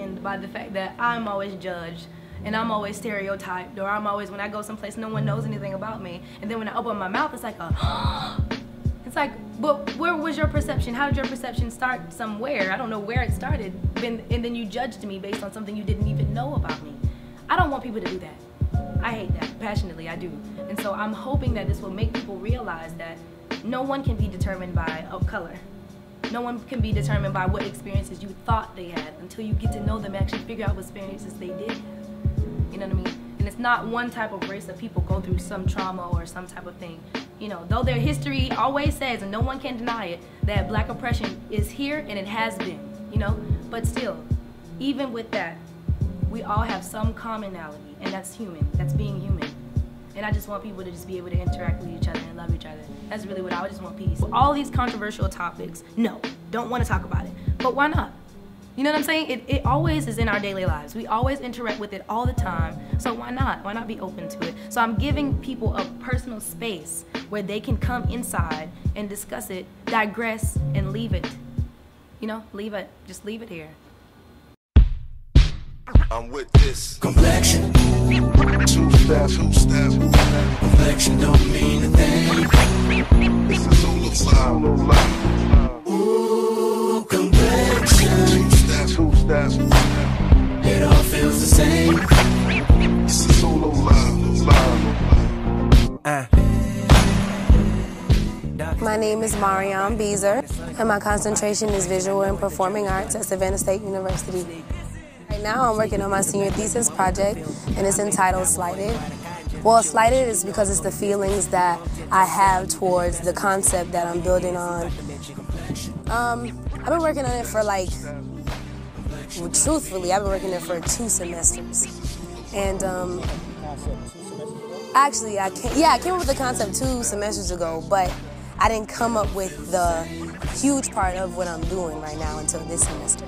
awakened by the fact that I'm always judged and I'm always stereotyped, or I'm always, when I go someplace, no one knows anything about me. And then when I open my mouth, it's like it's like, but where was your perception? How did your perception start somewhere? I don't know where it started. And then you judged me based on something you didn't even know about me. I don't want people to do that. I hate that, passionately, I do. And so I'm hoping that this will make people realize that no one can be determined by color. No one can be determined by what experiences you thought they had until you get to know them and actually figure out what experiences they did have. You know what I mean? And it's not one type of race of people go through some trauma or some type of thing. You know, though their history always says, and no one can deny it, that black oppression is here and it has been, you know? But still, even with that, we all have some commonality, and that's human, that's being human. And I just want people to just be able to interact with each other and love each other. That's really what I just want, peace. All these controversial topics, no, don't want to talk about it. But why not? You know what I'm saying? It always is in our daily lives. We always interact with it all the time. So why not? Why not be open to it? So I'm giving people a personal space where they can come inside and discuss it, digress, and leave it. You know, leave it. Just leave it here. I'm with this complexion. Two-step. Complexion don't mean a thing. This is solo live. Ooh, complexion. Two-step. It all feels the same. This is solo live. My name is Mariyam Beazer, and my concentration is visual and performing arts at Savannah State University. Right now I'm working on my senior thesis project, and it's entitled Slighted. Well, slighted is because it's the feelings that I have towards the concept that I'm building on. I've been working on it for truthfully, I've been working on it for 2 semesters. And actually, I came up with the concept 2 semesters ago, but I didn't come up with the huge part of what I'm doing right now until this semester.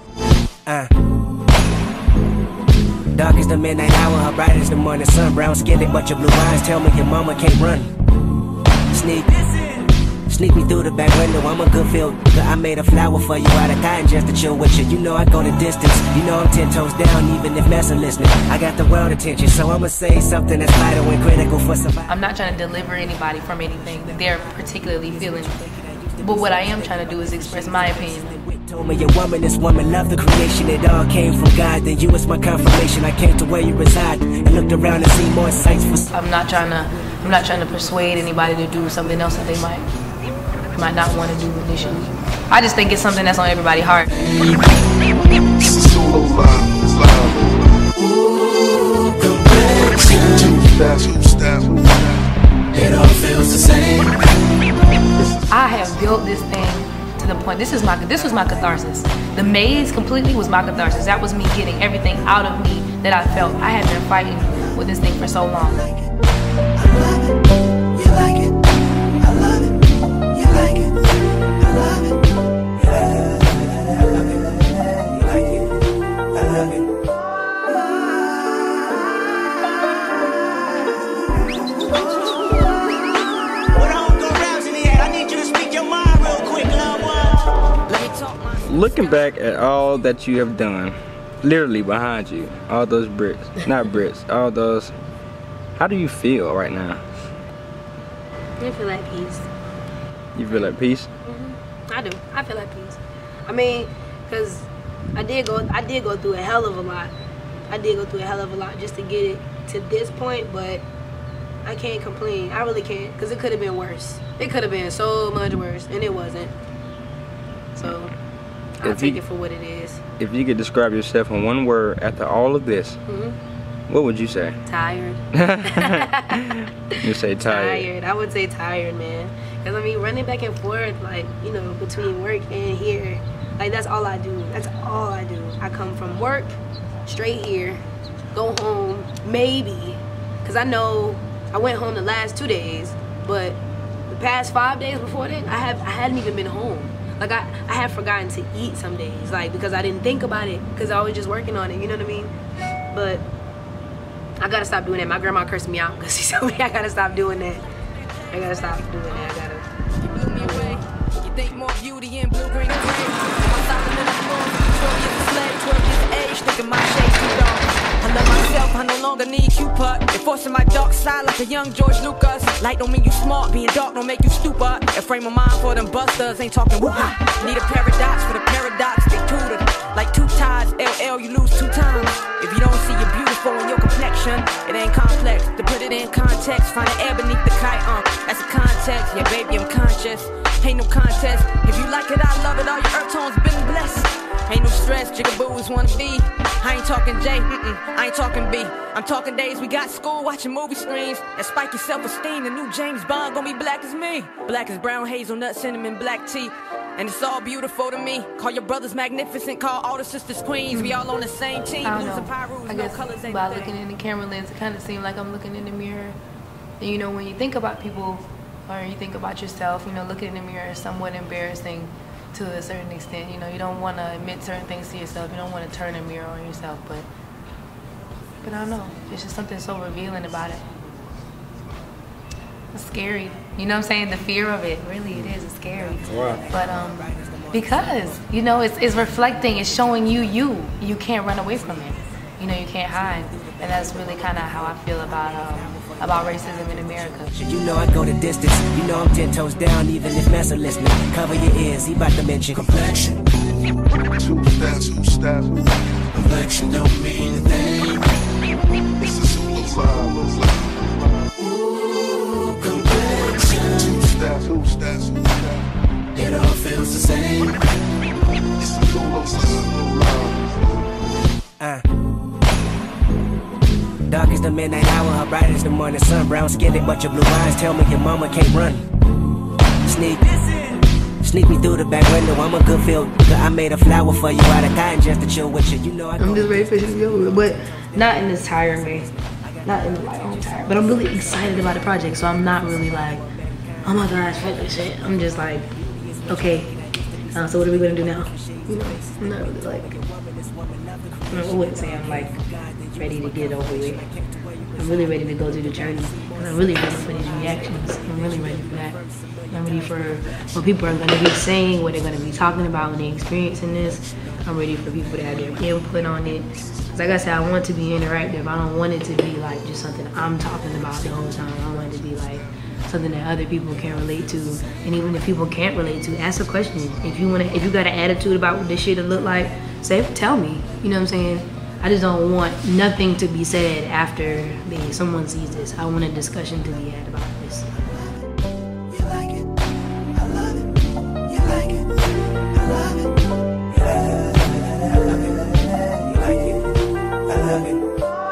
Dark as the midnight hour, her bright as the morning sun. Brown skinned, but your blue eyes tell me your mama can't run. Sneak me through the back window, I'm a good feel. I made a flower for you out of cotton just to chill with you. You know I go the distance, you know I'm 10 toes down even if mess listening. I got the world attention, so I'ma say something that's vital and critical for survival. I'm not trying to deliver anybody from anything that they're particularly feeling. But what I am trying to do is express my opinion. Told me your woman, this woman loved the creation. It all came from God, then you was my confirmation. I came to where you reside and looked around and see more sights for. I'm not trying to persuade anybody to do something else that they might not want to do initially. I just think it's something that's on everybody's heart. It all feels the same. I have built this thing to the point, this was my catharsis. The maze completely was my catharsis. That was me getting everything out of me that I felt. I had been fighting with this thing for so long. You like it, I love it. You like it, I love it. I love it, you like it, I love it. Looking back at all that you have done, literally behind you, all those bricks, not bricks, all those, how do you feel right now? I feel like peace. You feel like peace? Mm-hmm. I do. I feel like peace. I mean, because I did go through a hell of a lot. I did go through a hell of a lot just to get it to this point, but I can't complain. I really can't, because it could have been worse. It could have been so much worse, and it wasn't. So I'll take it for what it is. If you could describe yourself in one word after all of this, what would you say? Tired. You say tired. Tired. I would say tired, man. Because I mean, running back and forth, like, you know, between work and here, like, that's all I do. That's all I do. I come from work, straight here, go home, maybe. Because I know I went home the last 2 days, but the past 5 days before that, I hadn't even been home. Like, I had forgotten to eat some days, like, because I didn't think about it, because I was just working on it, you know what I mean? But I gotta stop doing that. My grandma cursed me out because she told me I gotta stop doing that. I gotta stop doing that. I gotta. You blew me away. You think more beauty in blue, green, and gray. I'm stopping in the floor. 12 years of slave, 12 years of age. thinking my shade's too dark. I love myself, I no longer need Cupid. Enforcing my dark side like a young George Lucas. Light don't mean you smart, being dark don't make you stupid. A frame of mind for them busters, ain't talking woo-ha. Need a paradox for the paradox, they tutored. Like two ties, LL, you lose 2 times. If you don't see you're beautiful in your complexion, it ain't complex. To put it in context, find an air beneath the kite, that's a context. Yeah, baby, I'm conscious. Ain't no contest. If you like it, I love it. All your earth tones been blessed. Ain't no stress, jigaboos wanna be. I ain't talking J, I ain't talking B. I'm talking days we got school watching movie screens. And spike your self-esteem, the new James Bond gon' be black as me. Black as brown hazelnut, cinnamon, black tea. And it's all beautiful to me. Call your brothers magnificent, call all the sisters queens. We all on the same team. I don't know. I guess by looking in the camera lens, it kind of seemed like I'm looking in the mirror. And you know, when you think about people, or you think about yourself, you know, looking in the mirror is somewhat embarrassing to a certain extent. You know, you don't want to admit certain things to yourself. You don't want to turn a mirror on yourself, but I don't know. It's just something so revealing about it. It's scary. You know what I'm saying? The fear of it, really, it is. It's scary. Wow. But because you know, it's reflecting. It's showing you. You can't run away from it. You know, you can't hide, and that's really kind of how I feel about racism in America. You know I go the distance. You know I'm 10 toes down, even if Massa listening. Cover your ears, he about to mention complexion. 2 steps. Complexion don't mean a thing. It's a super vibe. Ooh, complexion. 2 steps. It all feels the same. It's a super vibe. Dark as the midnight hour, her bright as the morning sun. Brown skinned, but your blue eyes tell me your mama can't run. Sneak me through the back window, I'm a good feel. I made a flower for you out of cotton just to chill with you. You know I'm just ready for it to be over, but not in this tired way. Not in the like, I'm tired. But I'm really excited about the project, so I'm not really like, oh my gosh, fuck this shit. I'm just like, okay, so what are we gonna do now? You know, I'm not really like, I wouldn't say I'm like ready to get over it. I'm really ready to go through the journey. And I'm really ready for these reactions. I'm really ready for that. I'm ready for what people are gonna be saying, what they're gonna be talking about when they're experiencing this. I'm ready for people to have their input on it. Cause like I said, I want it to be interactive. I don't want it to be like just something I'm talking about the whole time. I want it to be like something that other people can relate to. And even if people can't relate to, ask a question. If you got an attitude about what this shit will look like, tell me. You know what I'm saying? I just don't want nothing to be said after someone sees this. I want a discussion to be had about this. You like it, I love it. You like it, I love it. Yeah, I love it. You like it, I love it.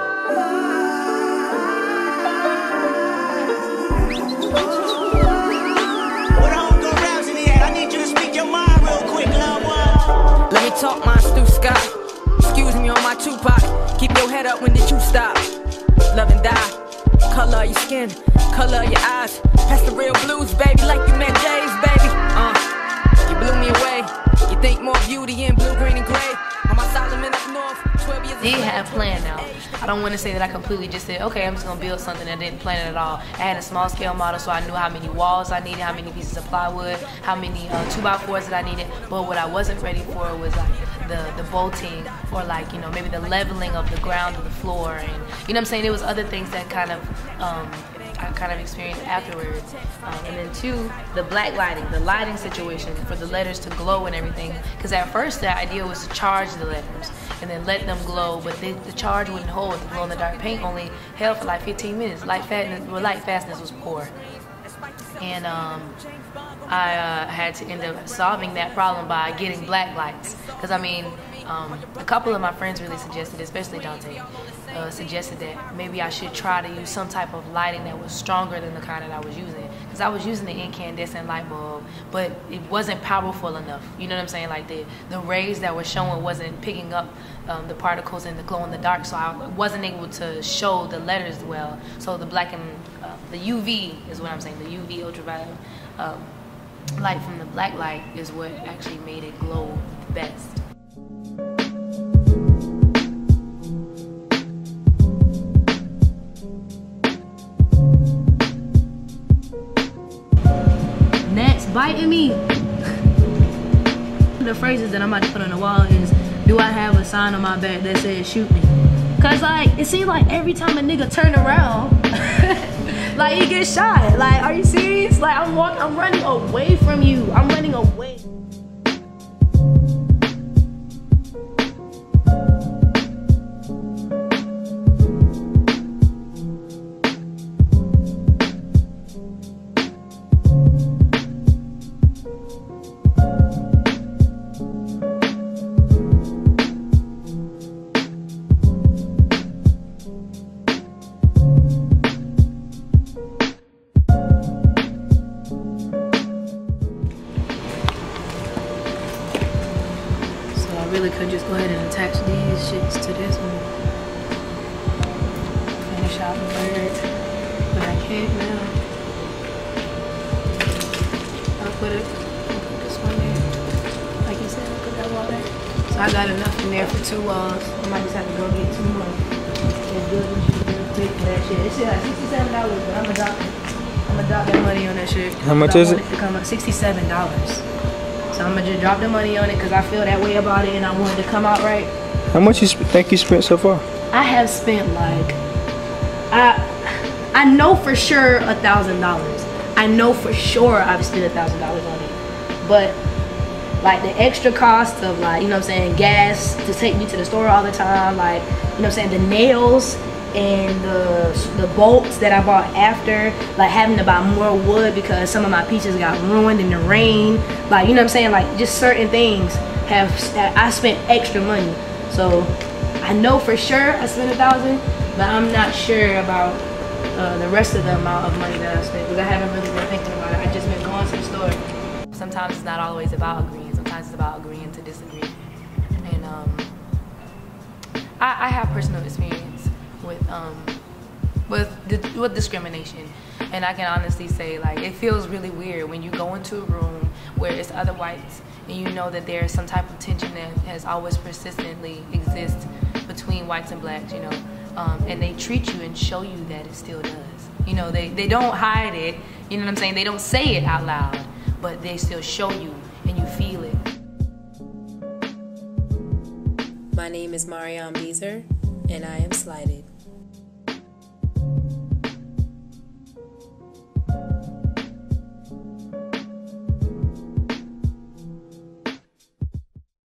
What on go rounds in the air? I need you to speak your mind real quick, love one. Let me talk my Stu Scott. Excuse me on my Tupac. Keep your head up, when did you stop? Love and die. Color your skin, color your eyes. That's the real blues, baby, like you met Jay's, baby. You blew me away. You think more beauty in blue, green, and gray. On my Solomon up north, 12 years. Did have a plan now. I don't want to say that I completely just said, okay, I'm just gonna build something that didn't plan it at all. I had a small scale model, so I knew how many walls I needed, how many pieces of plywood, how many 2x4s that I needed. But what I wasn't ready for was like the bolting, or like, you know, maybe the leveling of the ground or the floor, and you know what I'm saying. There was other things that kind of I kind of experienced afterwards. And then 2, the black lighting, the lighting situation for the letters to glow and everything. Because at first the idea was to charge the letters and then let them glow, but the charge wouldn't hold. The glow in the dark paint only held for like 15 minutes. Light fastness was poor. And I had to end up solving that problem by getting black lights. Because I mean, a couple of my friends really suggested, especially Dante, suggested that maybe I should try to use some type of lighting that was stronger than the kind that I was using. Because I was using the incandescent light bulb, but it wasn't powerful enough. You know what I'm saying? Like the rays that were showing wasn't picking up the particles in the glow in the dark, so I wasn't able to show the letters well. So the black and the UV is what I'm saying. The UV ultraviolet light from the black light is what actually made it glow best. Gnats biting me. The phrases that I'm about to put on the wall is do I have a sign on my back that says shoot me? Cause like, it seems like every time a nigga turn around, like he gets shot. Like, are you serious? Like, I'm running away from you. I'm running away. I really could just go ahead and attach these shits to this one. Finish out the bird, but I can't now. I'll put this one there. Like you said, I'll put that wall there. So I got enough in there for 2 walls. I might just have to go get 2 more. It's good and shit, real quick for that shit. It's shit like $67, but I'm gonna drop that money on that shit. How much is it? To come up $67. So I'm gonna just drop the money on it because I feel that way about it and I want it to come out right. How much you think you spent so far? I have spent like, I know for sure $1,000. I know for sure I've spent $1,000 on it. But like the extra cost of like, you know what I'm saying, gas to take me to the store all the time, like, you know what I'm saying, the nails and the bolts that I bought after, like having to buy more wood because some of my pieces got ruined in the rain, like, you know what I'm saying, like just certain things I spent extra money. So I know for sure I spent $1,000, but I'm not sure about the rest of the amount of money that I spent because I haven't really been thinking about it. I just been going to the store. Sometimes it's not always about agreeing, sometimes it's about agreeing to disagree. And I have personal experience with discrimination, and I can honestly say, like, it feels really weird when you go into a room where it's other whites and you know that there's some type of tension that has always persistently exists between whites and blacks, you know, and they treat you and show you that it still does. You know, they don't hide it, you know what I'm saying, they don't say it out loud, but they still show you and you feel it. My name is Mariyam Beazer, and I am slighted.